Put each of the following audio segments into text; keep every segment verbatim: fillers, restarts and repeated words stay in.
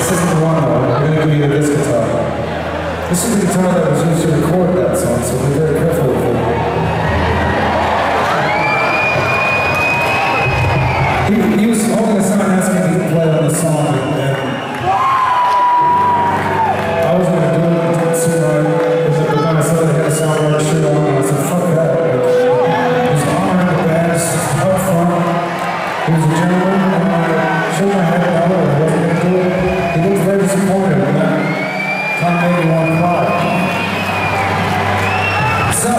This isn't the one though. I'm going to give you this guitar. This is the guitar that was used to record that song, so be very careful with it. He, he was holding a sign asking me to play on the song, and I was going to do it, it didn't seem right. But then I saw they had a Soundgarden shirt on, and I said, fuck that. He was honoring the band up front. He was a gentleman, and I showed my head down, and I wasn't going to do it. He looked very disappointed, and that kind of made me want to cry. So,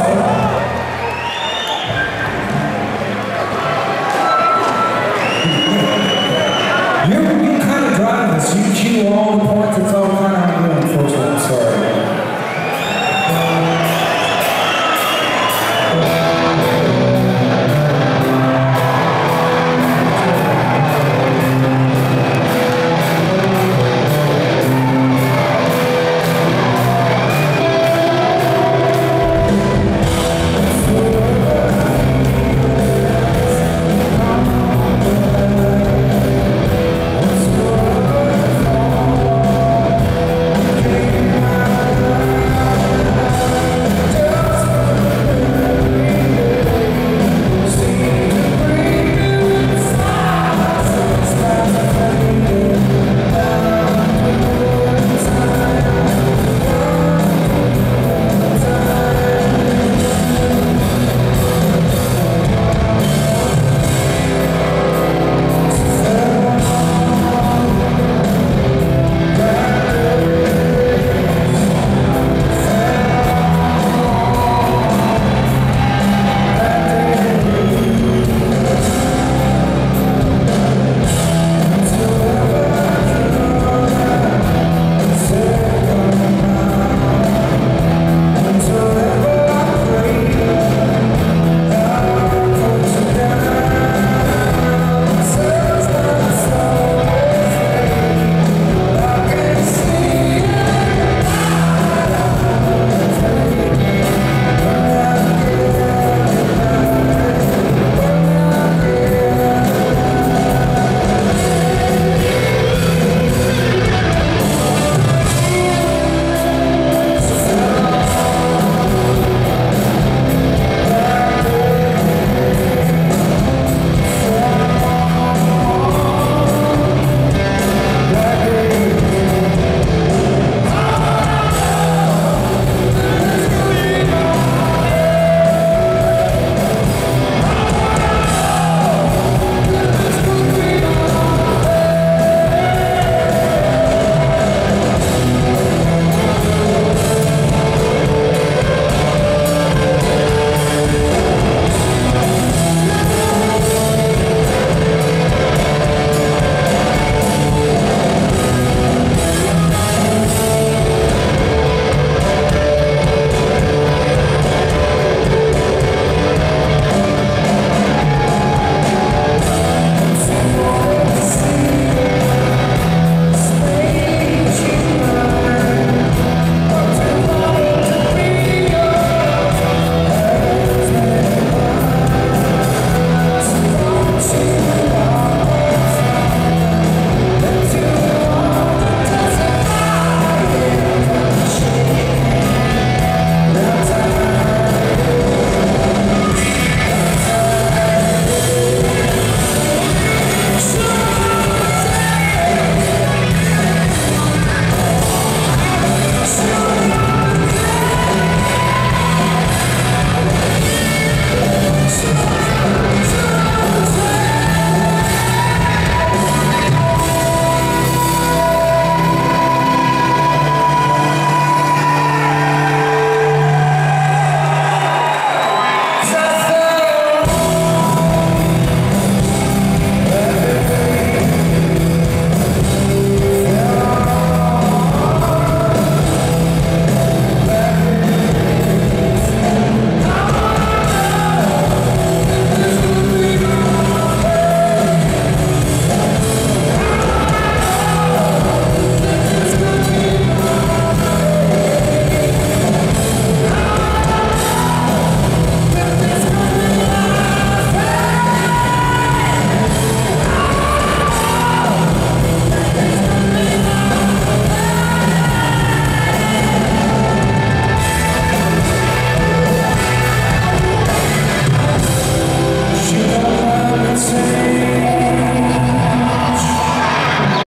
you, you kind of drive this. You cue all the points, it's all kind of